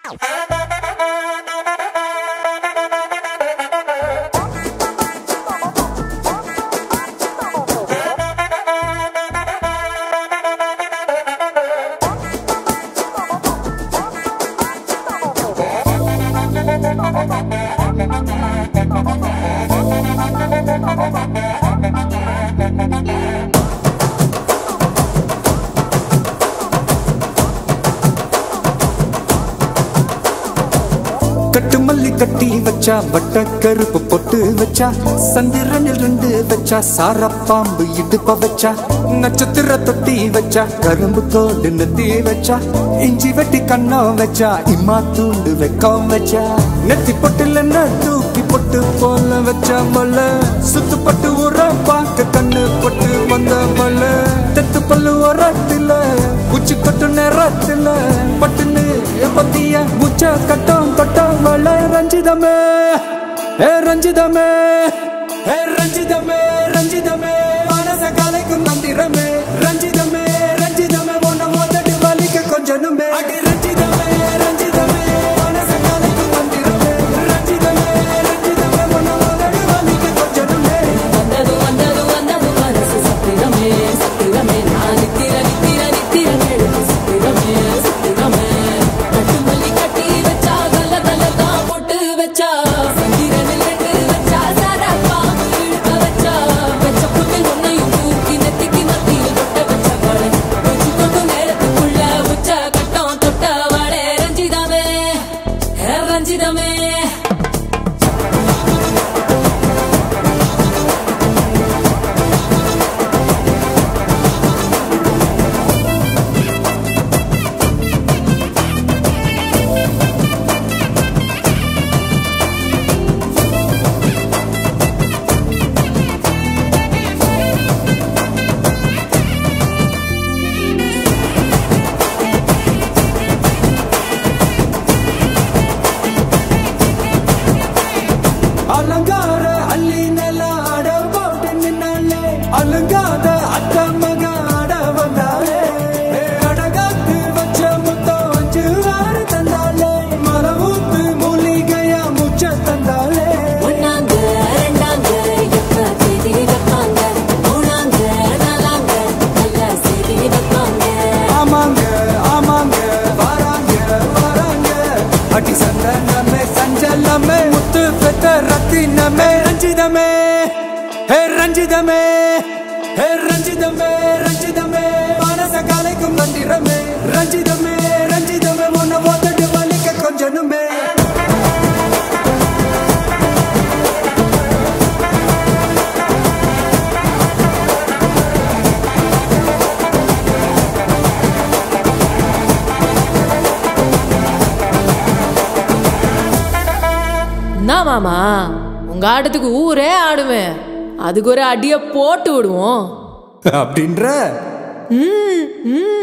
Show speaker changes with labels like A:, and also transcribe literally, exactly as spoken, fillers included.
A: கட்டு மல்லி கட்டி வச்சா வட்ட கருப்பு பொட்டு வச்சா சந்திரனில் ரெண்டு வச்சா சார பாம்பு இடுப்ப வச்சா நட்சத்திர தொட்டி வச்சா கரும்பு தோடு நெத்தி வச்சா இஞ்சி வெட்டி கண்ணம் வச்சா இம்மா தூண்டு வெக்கம் வச்சா நெத்தி பொட்டுல தூக்கி பொட்டு போல வச்சா மல்ல சுத்து பட்டு உர பாக்க கண்ணு பொட்டு வந்த மல்ல தெத்து பல்லு உரத்துல உச்சி கொட்டு நேரத்துல பட்டுன்னு பத்திய முச்ச கட்டம் கட்டம் மல்ல ரஞ்சிதமே ஏ ரஞ்சிதமே ஏ ரஞ்சிதமே ரஞ்சிதமே மனச கலைக்கும் மந்திரமே ரஞ்சிதமே ரஞ்சிதமே உன்னை மோதடி வலிக்க கொஞ்சனுமே அடி ரஞ்சிதமே ரஞ்சிதமே மனச கலைக்கும் மந்திரமே ரஞ்சிதமே ரஞ்சிதமே உன்னை மோதடி வலிக்க கொஞ்சனுமே
B: வந்தது வந்தது வந்தது மனசு சத்திரமே சத்திரமே நான் நித்திர நித்திர நித்திர கேடு சத்திரமே சத்திரமே கட்டு மல்லி கட்டி வச்சா கல்ல கல்ல தான் போட்டு வச்சா சந்திரனில் ரெண்டு வச்சா சாரா பாம்பு இழுக்க வச்சா வச்ச புட்டில் ஒன்னையும் தூக்கி நெத்திக்கு மத்தியில் தொட்ட வச்ச வாழை வச்சு கொண்டு நேரத்துக்குள்ள உச்ச கட்டம் தொட்ட வாழை ரஞ்சிதமே ரஞ்சிதமே
A: அலங்கார அள்ளி நல ஆட போட்டு நின்னாலே அலங்காத அத்த மக ஆட வந்தாலே அடகாத்து வச்ச முத்தம் அஞ்சு ஆறு தந்தாலே மரவூத்து மூலிகையா முச்ச தந்தாலே
B: ஒன்னாங்க ரெண்டாங்க எப்ப செய்தி வைப்பாங்க மூணாங்க நாலாங்க நல்ல செய்தி வைப்பாங்க
A: ஆமாங்க ஆமாங்க வராங்க வராங்க அடி சந்தனமே சஞ்சலமே முத்து பெத்த ரத்தினமே ரஞ்சிதமே ஹே ரஞ்சிதமே ஹே ரஞ்சிதமே ரஞ்சிதமே மனச கலைக்கும் மந்திரமே ரஞ்சிதமே ரஞ்சிதமே உன்னை ஓதட்டு வலிக்க கொஞ்சனுமே
B: என்ன மாமா உங்க ஆட்டத்துக்கு ஊரே ஆடுவேன் அதுக்கு ஒரு அடிய போட்டு விடுவோம்
A: அப்படின்ற
B: ம் ம்